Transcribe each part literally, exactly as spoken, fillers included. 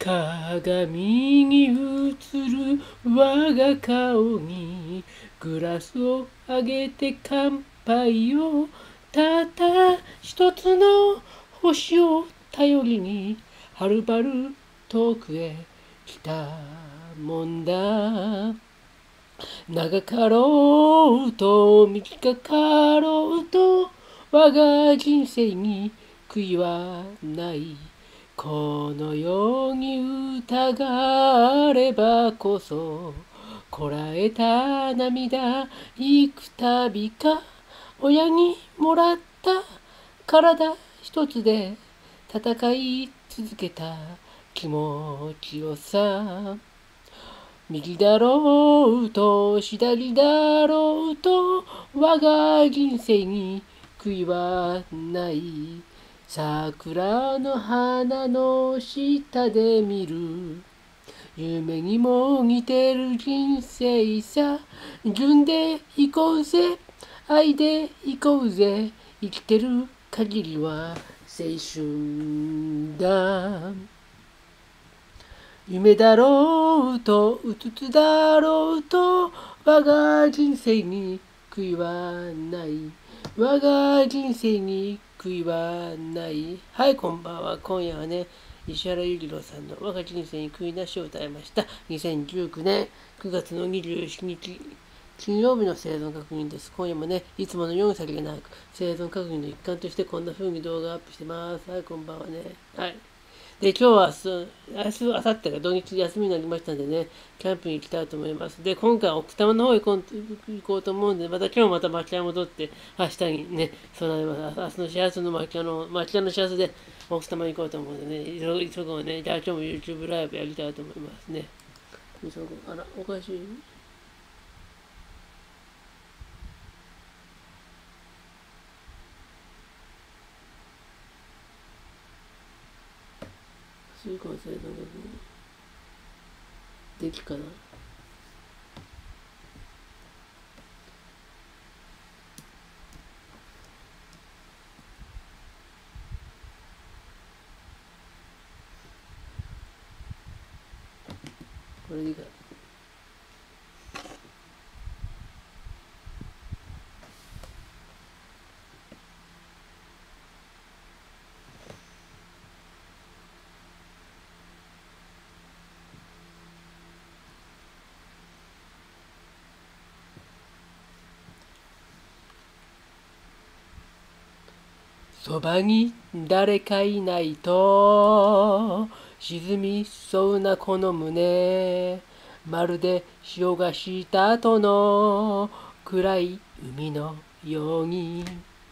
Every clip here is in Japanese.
鏡に映る我が顔にグラスを上げて乾杯を、たった一つの星を頼りにはるばる遠くへ来たもんだ。長かろうと短かろうと我が人生に悔いはない。この世に歌があればこそこらえた涙幾たびか親にもらった体一つで戦い続けた気持ちよさ。右だろうと左だろうと我が人生に悔いはない。桜の花の下で見る夢にも似てる人生さ。純で行こうぜ愛で行こうぜ、生きてる限りは青春だ。夢だろうとうつつだろうと我が人生に悔いはない。我が人生に悔いはない。はい、こんばんは。今夜はね、石原裕次郎さんの我が人生に悔いなしを歌いました。にせんじゅうきゅうねんくがつのにじゅうしちにち、金曜日の生存確認です。今夜もね、いつものように先でなく、生存確認の一環としてこんな風に動画アップしてます。はい、こんばんはね。はい。で、今日は明日、明日、明後日が土日休みになりましたんでね、キャンプに行きたいと思います。で、今回奥多摩の方へ行こうと思うんで、また今日また町屋戻って、明日にね、備えます。明日の幸せの町屋の、町屋の幸せで奥多摩に行こうと思うんでね、急ぐね、じゃあ今日も YouTube ライブやりたいと思いますね。急ぐ。あら、おかしい。水耕生存確認。できかな。これでいいか。そばに誰かいないと沈みそうなこの胸、まるで潮が引いた後の暗い海のように、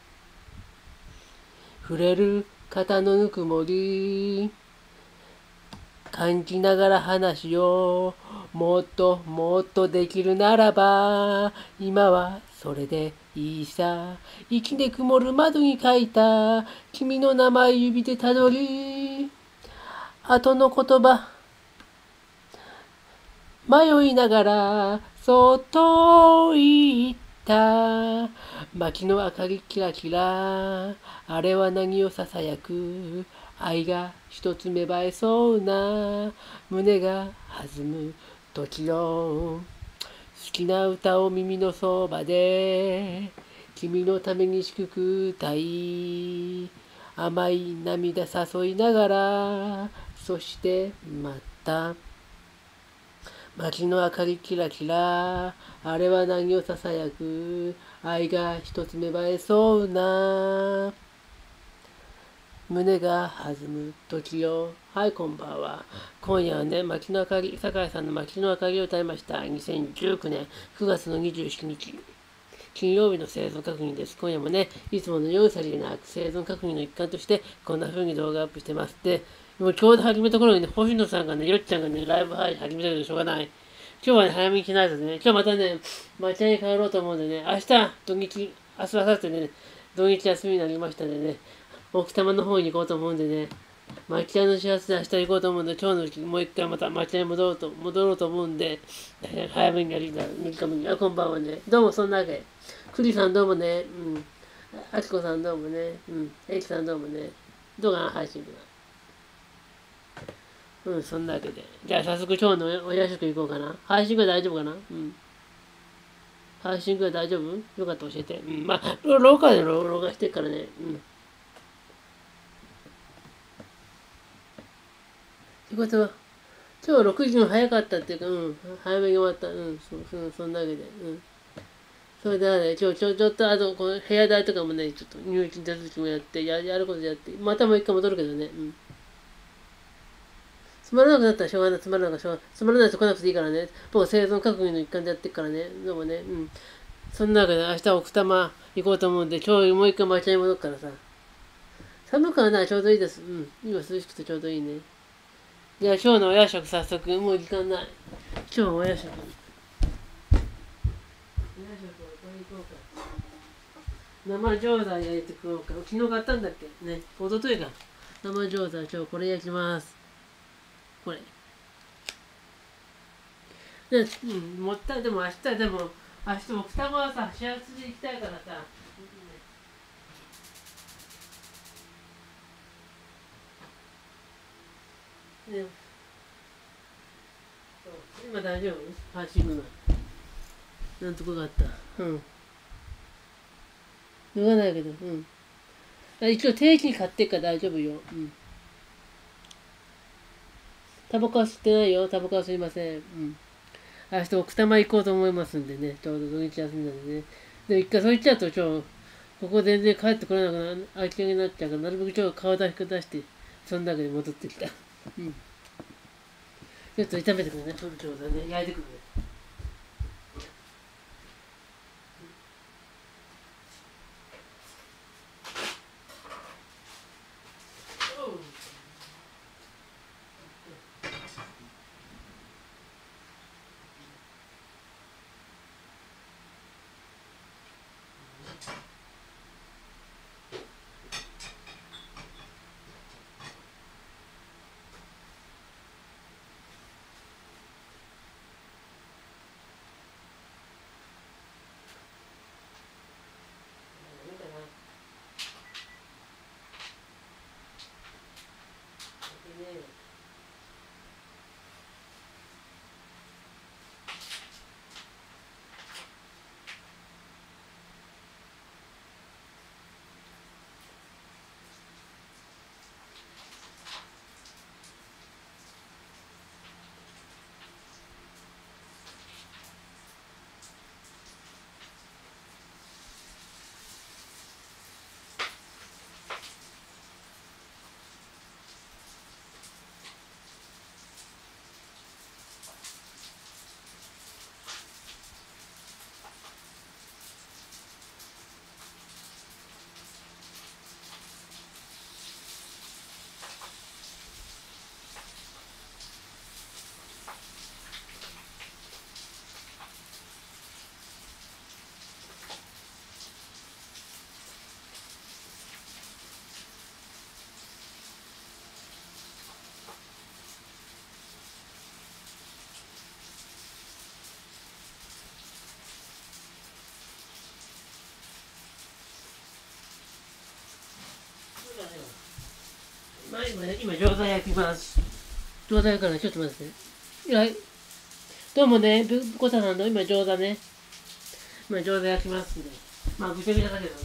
触れる肩のぬくもり感じながら話をもっともっとできるならば今はそれでいいさ。息で曇る窓に書いた君の名前指でたどり後の言葉迷いながらそっと言った。薪の明かりキラキラ、あれは何をささやく愛が一つ芽生えそうな胸が弾む時の好きな歌を耳のそばで君のために祝福歌い甘い涙誘いながらそして待った。街の明かりキラキラ、あれは何をささやく愛が一つ芽生えそうな胸が弾む時よ。はい、こんばんは。今夜はね、街の明かり、酒井さんの街の明かりを歌いました。にせんじゅうきゅうねんくがつのにじゅうしちにち、金曜日の生存確認です。今夜もね、いつものようさりでなく、生存確認の一環として、こんな風に動画アップしてます。で、もうちょうど始めた頃にね、星野さんがね、よっちゃんがね、ライブ配信始めたけどしょうがない。今日はね、早めにしないとね、今日またね、町屋に帰ろうと思うんでね、明日、土日、明日、明後日ね、土日休みになりましたんでね、奥多摩の方に行こうと思うんでね、町屋の幸せで明日行こうと思うんで、今日のうちもう一回また町屋に戻ろうと、戻ろうと思うんで、早めにやりたい。短めに。あ、こんばんはね。どうもそんなわけ。クリさんどうもね。うん。あきこさんどうもね。うん。エイキさんどうもね。動画の配信では。 うん、そんなわけで。じゃあ早速今日のお夜食行こうかな。配信ぐらい大丈夫かな。うん。配信ぐらい大丈夫よかったら教えて。うん。まあ、廊下で廊下してるからね。うん。ってことは、今日ろくじも早かったっていうか、うん。早めに終わった。うん。そ、そ、そんなわけで。うん。それでね、今日ちょ、ちょっと、あと、この部屋代とかもね、ちょっと入金手続きもやって、や、やることやって、またもう一回戻るけどね。うん。つまらなくなったらしょうがない。つまらなくしょうがない。つまらないと来なくていいからね。僕生存確認の一環でやってるからね。でもね、うん。そんなわけで明日奥多摩行こうと思うんで、今日もう一回町に戻るからさ。寒くはない、ちょうどいいです。うん。今涼しくてちょうどいいね。じゃあ今日のお夜食早速、もう時間ない。今日お夜食。お夜食はこれ行こうか。生餃子焼いて食おうか。昨日買ったんだっけね。おとといか。生餃子、今日これ焼きます。これ。で、うん、もったい、でも明日、でも、明日奥多摩はさ、始発で行きたいからさ。ね、そう今大丈夫パーシングの。なんとかがあった。うん。脱がないけど、うん。一応定期に買ってっから大丈夫よ。うん。タバコは吸ってないよ。タバコは吸いません。うん。明日奥多摩行こうと思いますんでね。ちょうど土日休みなんでね。で、一回そう言っちゃうと、今日、ここ全然帰ってこれなくなる、空き家になっちゃうから、なるべくちょっと顔出し出して、そんだけで戻ってきた。うん。ちょっと炒めてくれね。ちょっとね、焼いてくるね。まあ、今ね、今餃子焼きます。餃子焼くからちょっと待ってね。はい。どうもね、ぶこささんの今餃子ね。今餃子焼きますんで。まあ、ぐちゃぐちゃだけどね。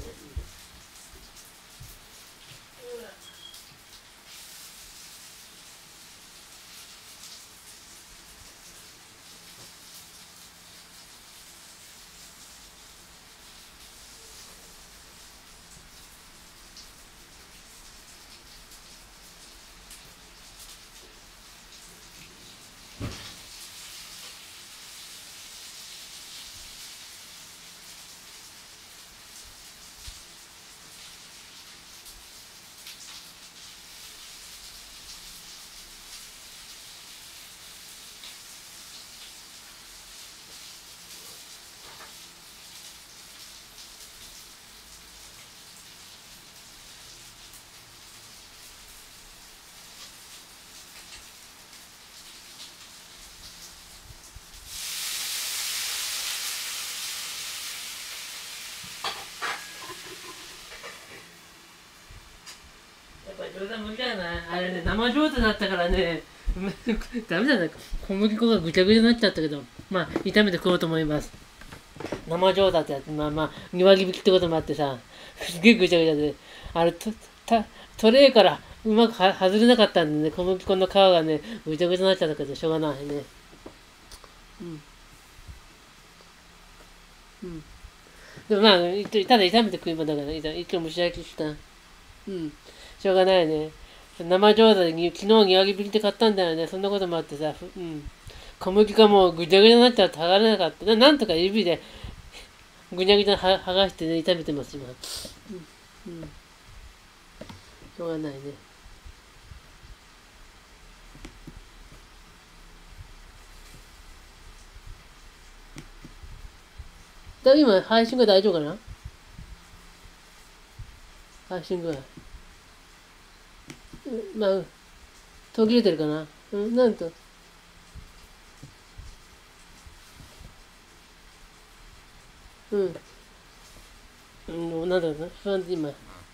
やっぱり餃子無理だよな。あれね、生餃子だったからね、 ダメだね。小麦粉がぐちゃぐちゃになっちゃったけど、まあ、炒めて食おうと思います。生餃子ってやつ、まあまあ、に割引きってこともあってさ、すげえぐちゃぐちゃで、あれ、と、た、トレーからうまくは外れなかったんでね、小麦粉の皮がね、ぐちゃぐちゃになっちゃったけど、しょうがないね。うん。うん。でもまあ、いただ炒めて食えばだから、いた一応蒸し焼きした。うん。しょうがないね。生餃子でに昨日に割引きで買ったんだよね。そんなこともあってさ、ふうん。小麦粉もうぐちゃぐちゃになっちゃって剥がれなかった。ななんとか指でぐにゃぐにゃは剥がしてね、炒めてます、今。うん。うん。しょうがないね。だ今、配信が大丈夫かな？配信具合。うん、まあ、途切れてるかな？うん、なんと。うん。うん、なんだろうな。不安で今。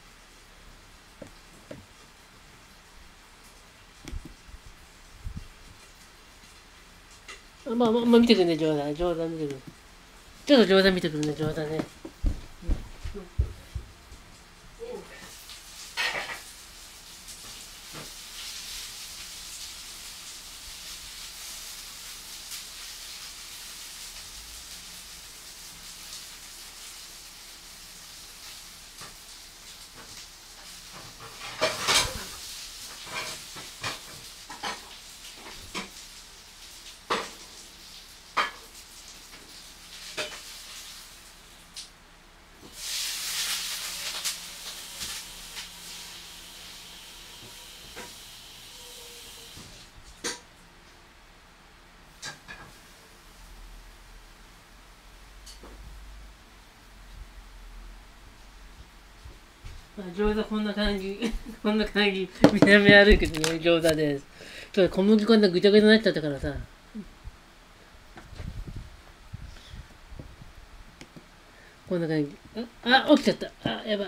あまあまあ、まあ、見てくるね、冗談。冗談見てくる。ちょっと冗談見てくるね、冗談ね。まあ、餃子こんな感じ。こんな感じ。見た目悪いけどね、餃子です。ちょっと小麦粉がぐちゃぐちゃになっちゃったからさ。こんな感じ。あ、あ、起きちゃった。あ、やばい。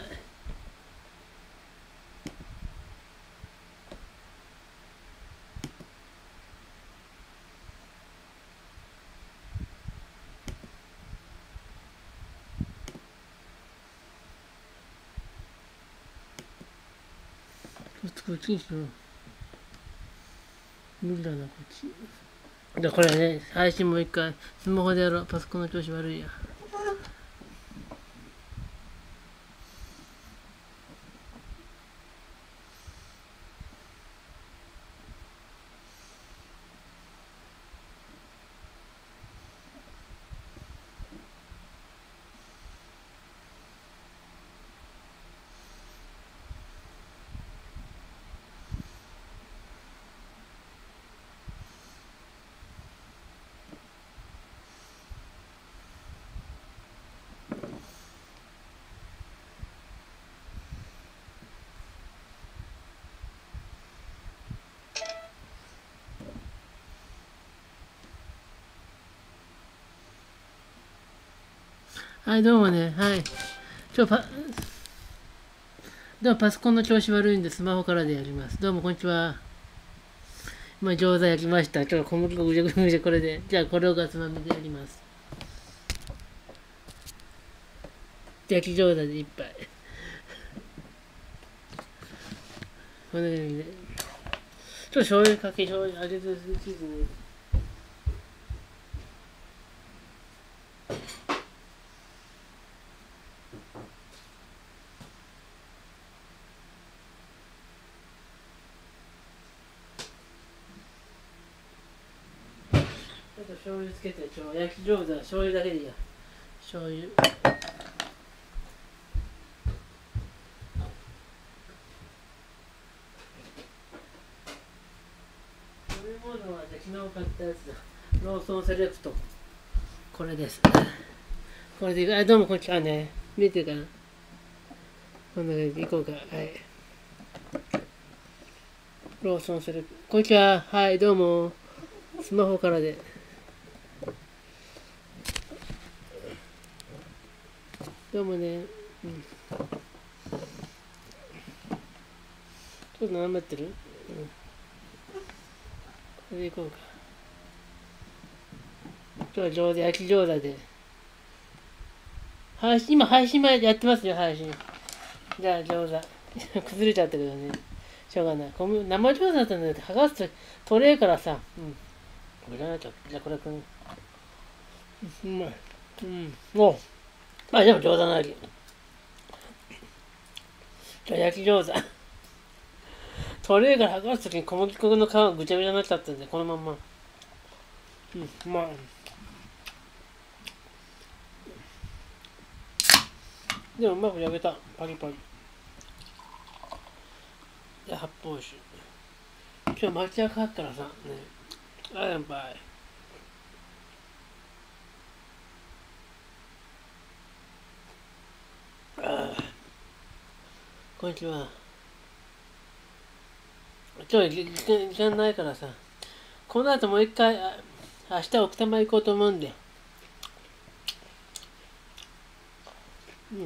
こっちにしよう。無理だな、こっち。じゃこれね、配信もう一回、スマホでやろう。パソコンの調子悪いや。はい、どうもね。はい。ちょ、パ、どうもパソコンの調子悪いんで、スマホからでやります。どうも、こんにちは。今、餃子焼きました。ちょっと小麦粉ぐちゃぐちゃぐちゃこれで。じゃあ、これをガスマミでやります。焼き餃子で一杯。こんな感じで。ちょっと醤油かけ、醤油、揚げずチーズね。ちょっと醤油つけて、ちょ焼き餃子は醤油だけでいいや。醤油。飲み物はじゃ昨日買ったやつだ。ローソンセレクト。これです。これでいく。あ、どうもこんにちはね。見てるかな。こんな感じでいこうか。はい。ローソンセレクト。こんにちは。はい、どうも。スマホからで。どうもね。うん。ちょっと頑張ってる、うん、 それでいこうか。今日は餃子、焼き餃子で。配信、今配信前やってますよ、配信。じゃあ餃子。崩れちゃったけどね。しょうがない。生餃子だったんだけど、剥がすと取れるからさ。うん。これじゃないと。じゃあこれくん。うまい。うん。おう。まあでも餃子の味。じゃあ焼き餃子。取れるから剥がすときに小麦粉の皮がぐちゃぐちゃになっちゃったんで、このまんま。うん、まあ。でもうまく焼けた。パリパリ。で、発泡酒。今日抹茶かかったからさ、ね。あ、やっぱり。ああ、こんにちは。今日時間時間ないからさ、この後もう一回、あ明日奥多摩行こうと思うんで。うん。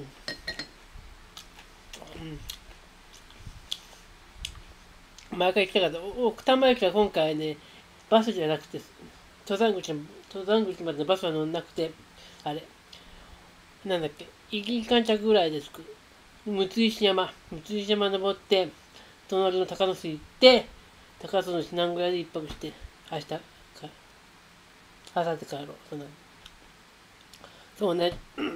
うん。毎回行きたかった。お奥多摩駅は今回ね、バスじゃなくて、登山口の、登山口までのバスは乗んなくて、あれ、なんだっけ、いちじかん弱ぐらいですく。六石山、六石山登って、隣の高野市行って、高須の避難小屋で一泊して、明日か、明後日帰ろう。そんなそうね。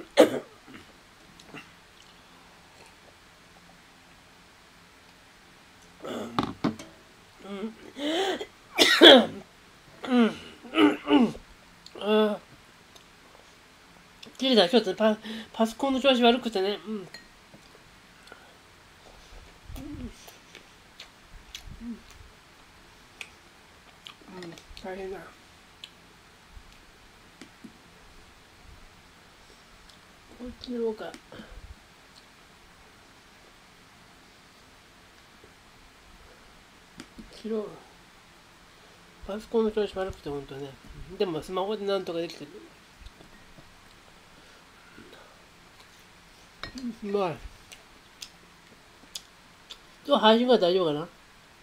ああ、切れた。ちょっとパパソコンの調子悪くてね。うん。大変だ。こっちの方か。切ろう。パソコンの調子悪くてほんとね。でもスマホでなんとかできてる。うまい。今日配信は大丈夫かな。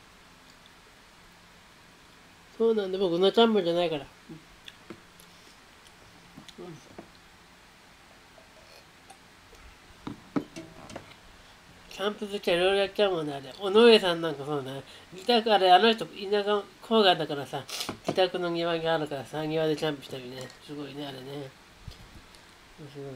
そうなんで、僕のチャンネルじゃないから。うん。キャンプ好きはいろいろやっちゃうもんね、あれ。尾上さんなんかそうね。自宅あれ、あの人、田舎郊外だからさ、自宅の庭があるからさ、庭でキャンプしたりね。すごいね、あれね。すごい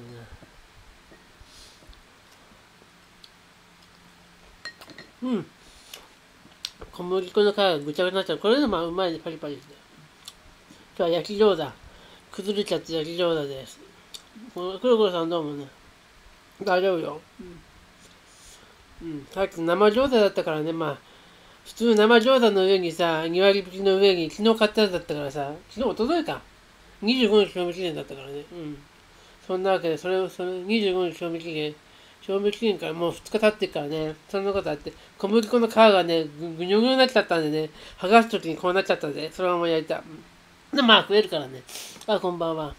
な。うん。小麦粉の皮がぐちゃぐちゃになっちゃう。これでもうまいね、パリパリして。今日は焼き餃子。崩れちゃって焼き餃子です。これ、黒黒さんどうもね。大丈夫よ。うん。さっき生餃子だったからね、まあ、普通生餃子の上にさ、に割引きの上に昨日買ったやつだったからさ、昨日届いた。にじゅうごにち賞味期限だったからね。うん。そんなわけで、それを、そのにじゅうごにち賞味期限、賞味期限からもうふつか経ってっからね、そんなことあって、小麦粉の皮がね、ぐぐにょぐにょになっちゃったんでね、剥がすときにこうなっちゃったんで、そのまま焼いた。で、まあ食えるからね。あ、こんばんは。や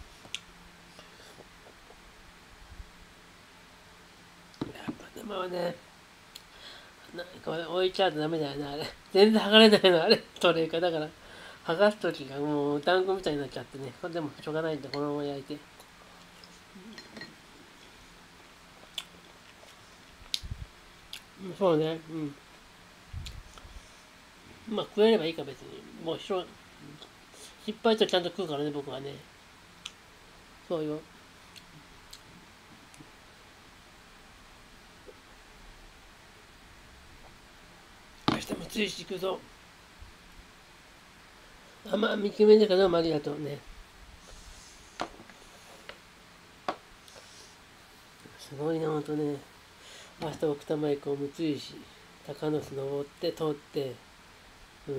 っぱ生はね、なんか置いちゃうとダメだよね、あれ。全然剥がれないの、あれ。トレーか。だから、剥がすときがもう団子みたいになっちゃってね。これでもしょうがないんで、このまま焼いて。うん、そうね。うん。まあ食えればいいか別に。もうしょう、失敗とちゃんと食うからね、僕はね。そうよ。明日もついしていくぞ。あんま見極めだからどうもありがとうね。すごいな、ほんとね。明日奥多摩駅を六石、高野巣登って通って、うん。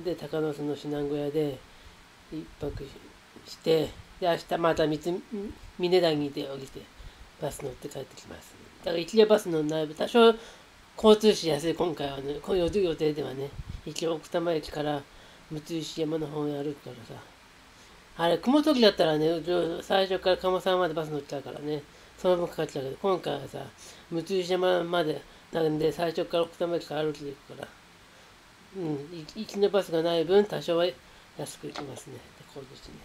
で、高野巣の避難小屋で一泊して、で、明日また三つ、峰谷で降りて、バス乗って帰ってきます。だから一応バス乗んない多少交通費安い、今回はね、こういう予定ではね、一応奥多摩駅から六石山の方へ歩くからさ。あれ、雲時だったらね、最初から鴨沢までバス乗っちゃうからね、その分かかっちゃうけど、今回はさ、六石山までなんで、最初から奥多摩駅から歩きで行くから、うん、行きのバスがない分、多少は安く行きますね。こうですね。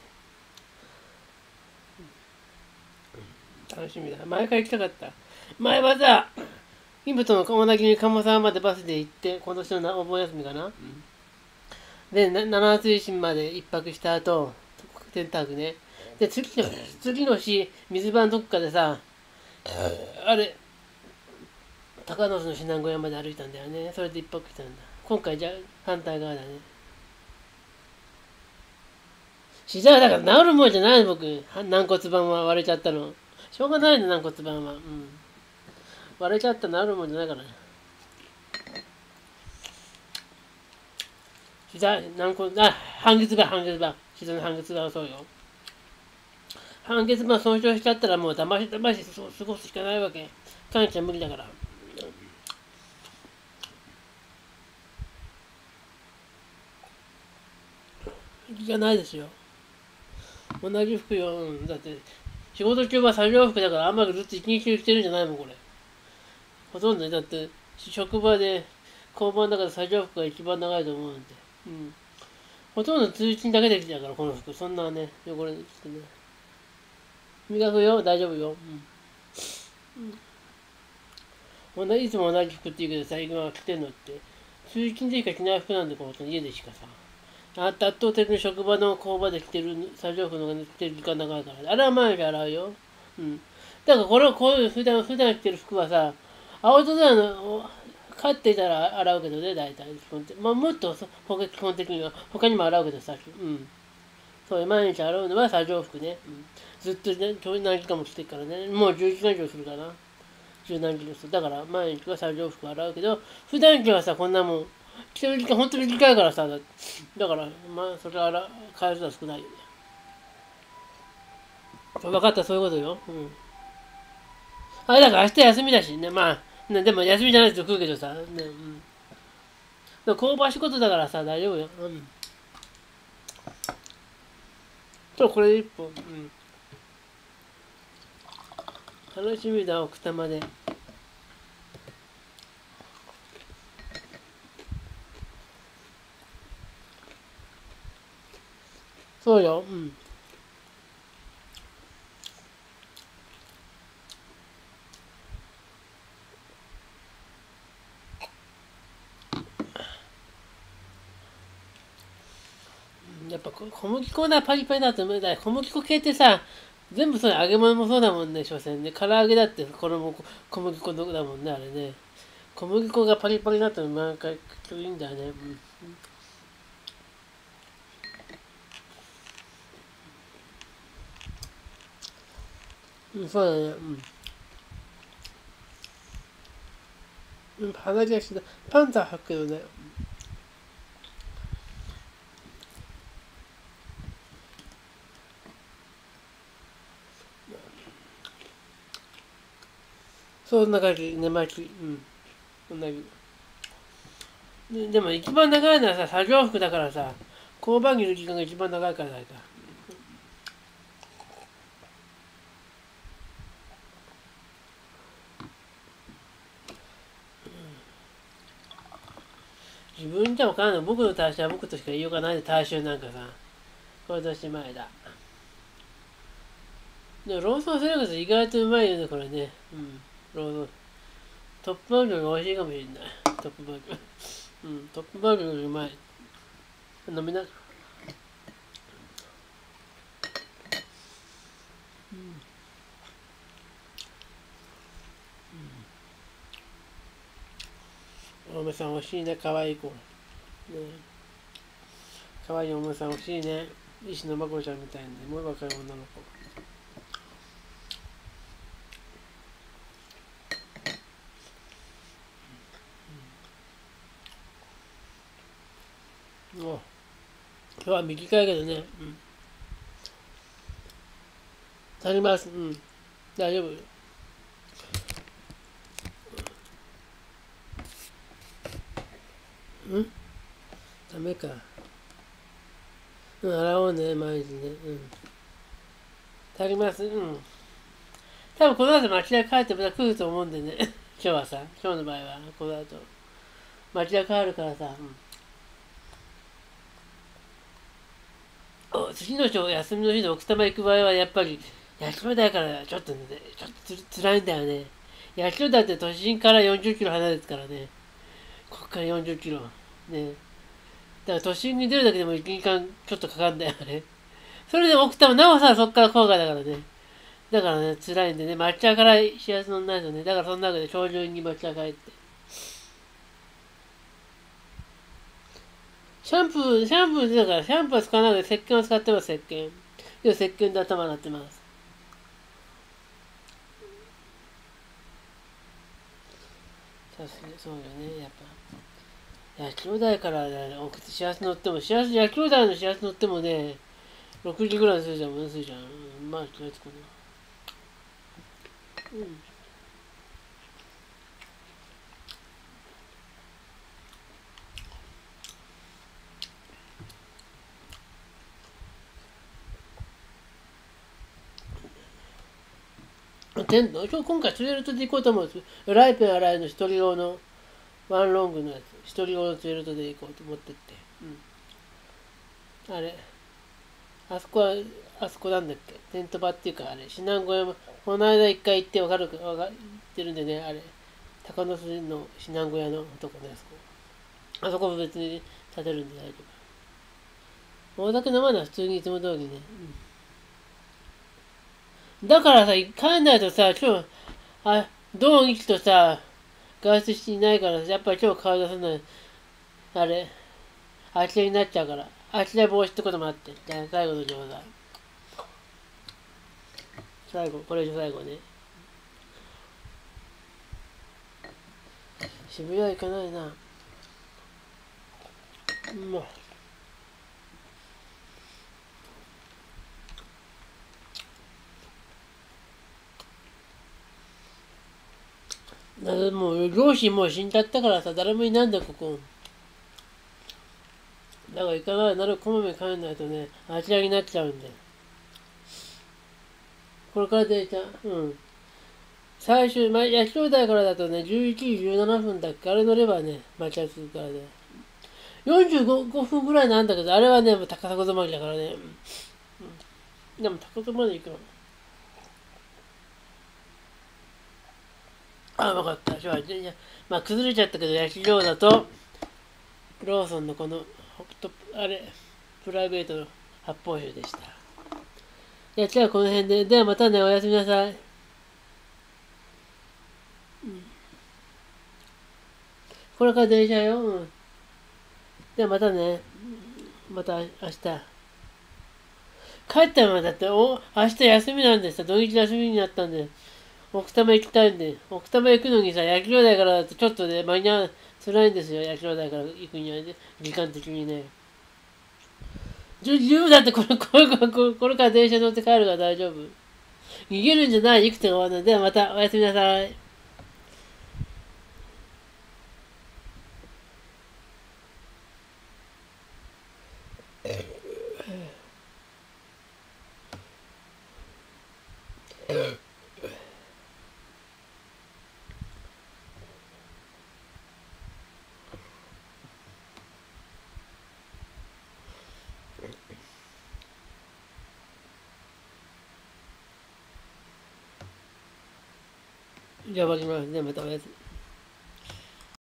楽しみだ。前から行きたかった。前はさ、イブとの鴨崎に鴨沢までバスで行って、今年のお盆休みかな、うん、で、七松石まで一泊した後、テンタークね。で、次の、次の日、水場のどっかでさ、あれ、高野の指南小屋まで歩いたんだよね。それで一泊したんだ。今回じゃ反対側だね。膝はだから治るもんじゃないの、僕。軟骨盤は割れちゃったの。しょうがないの、軟骨盤は。うん。割れちゃったら治るもんじゃないからね。膝、軟骨、あ、半月板、半月板。膝の半月板はそうよ。半月板損傷しちゃったらもうだましだまし過ごすしかないわけ。感謝無理だから。行きがないですよ。同じ服よ。うん、だって、仕事中は作業服だからあんまりずっと一日中着てるんじゃないもん、これ。ほとんどね、だって、職場で、交番の中で作業服が一番長いと思うんで。うん。ほとんど通勤だけできたから、この服。そんなね、汚れしてね。磨くよ、大丈夫よ。うん。うん、いつも同じ服って言うけどさ、今着てんのって。通勤でしか着ない服なんで、この家でしかさ。あ圧倒的に職場の工場で着てる作業服のが着てる時間長いから。あれは毎日洗うよ。うん。だからこれをこういう普段、普段着てる服はさ、アウトドアの、飼っていたら洗うけどね、大体。基本的まあ、もっと基本的には他にも洗うけどさ、うん。そう、毎日洗うのは作業服ね。うん、ずっとね、何時間も着てるからね。もうじゅうじかん以上するかな。十何時間する。だから毎日は作業服洗うけど、普段着はさ、こんなもん、着てる時間本当に短いからさ、だから、まあ、それは洗回数は少ないよね。分かった、そういうことよ。うん。あれだから明日休みだしね、まあ、ね、でも休みじゃないと食うけどさ、ね、うん。でも香ばしいことだからさ、大丈夫よ。うん。と、これで一本。うん。楽しみだ、奥多摩で。そうよ。うん。やっぱ小麦粉だ、パリパリだと無理だ。小麦粉系ってさ、全部そう揚げ物もそうだもんね、所詮ね。唐揚げだってこれも小麦粉だもんね、あれね。小麦粉がパリパリだとなんかいいんだよね。うん、うん、そうだね。うん。うん、鼻毛がしてパンツは履くけどね。そんな感じ、寝巻き。うん。そんなに。ででも一番長いのはさ、作業服だからさ、交番着の時間が一番長いからだか。自分じゃわからない。僕の体臭は僕としか言いようがないで、体臭なんかさ。これとしまいだ。でもローソンセレクト意外とうまいよね、これね。うん。ローソン。トップバーグより美味しいかもしれない。トップバーグ。うん、トップバーグよりうまい。飲みな。うん。お嫁さん欲しいね、かわいい子。ね、かわいいお嫁さん欲しいね。石野真子ちゃんみたいに、もう若い女の子。もう、今日は短いけどね。うん。足ります。うん。大丈夫。うん、ダメか。うん、洗おうね、毎日ね。うん。足ります。うん。多分この後町田帰ってまた来ると思うんでね。今日はさ、今日の場合は、この後。町田帰るからさ、うん。 お次の日、休みの日で奥多摩行く場合は、やっぱり、八代台からちょっとね、ちょっとつ辛いんだよね。八代台って都心からよんじゅっキロ離れですからね。こっからよんじゅっキロ。ね。だから都心に出るだけでもいちじかんちょっとかかるんだよね。それでも奥多摩、なおさらそっから郊外だからね。だからね、辛いんでね、抹茶から幸せ乗んないとね。だからその中で今日中に抹茶帰って。シャンプー、シャンプーだから、シャンプーは使わないで石鹸を使ってます、石鹸。で、石鹸で頭洗ってます。確かに、そうよね、やっぱ。焼きお台からね、送って幸せ乗っても、幸せ、焼きお台の幸せ乗ってもね、ろくじぐらいするじゃん、ものするじゃん。まあ、気がつくな。うん。テント、今日今回ツエルトで行こうと思うんです。ライペン洗いの一人用のワンロングのやつ。一人用のツエルトで行こうと思ってって。うん。あれ、あそこは、あそこなんだっけ。テント場っていうか、あれ、避難小屋も、この間一回行ってわかるか、わかってるんでね、あれ、高野市の避難小屋のとこね、あそこ。あそこも別に建てるんで大丈夫。お酒飲まない普通にいつも通りね。うん、だからさ、帰んないとさ、今日、あ、ドン一とさ、外出していないから、やっぱり今日顔出さない。あれ、あちらになっちゃうから。あちら防止ってこともあって。じゃあ最後の情報だ。最後、これで最後ね。渋谷行かないな。もう。だからもう、両親もう死んじゃったからさ、誰もいないんだよ、ここ。だから行かないなるこまめに帰んないとね、あちらになっちゃうんで。これから電車、うん。最終、ま、八丁台からだとね、じゅういちじじゅうななふんだっけ、あれ乗ればね、待ち合わせからね。よんじゅうごふんぐらいなんだけど、あれはね、高砂止まりだからね。うん、でも高砂まで行くの。あ、わかった。じゃあ、じゃあまあ、崩れちゃったけど、焼き餃子と、ローソンのこの、ホット、あれ、プライベートの発泡酒でした。じゃあ、じゃあこの辺で。ではまたね、おやすみなさい。うん、これから電車よ。うん。ではまたね。また明日。帰ったらだって、お、明日休みなんでさ、土日休みになったんで、奥多摩行きたいんで、奥多摩行くのにさ、焼き餃子からだとちょっとね、間に合う、辛いんですよ、焼き餃子から行くにはね、時間的にね。十分だってこれ、これ、これ、これから電車乗って帰るから大丈夫。逃げるんじゃない、いくつが終わるのではまたおやすみなさい。じゃあ終わります。ではまたおやすみ。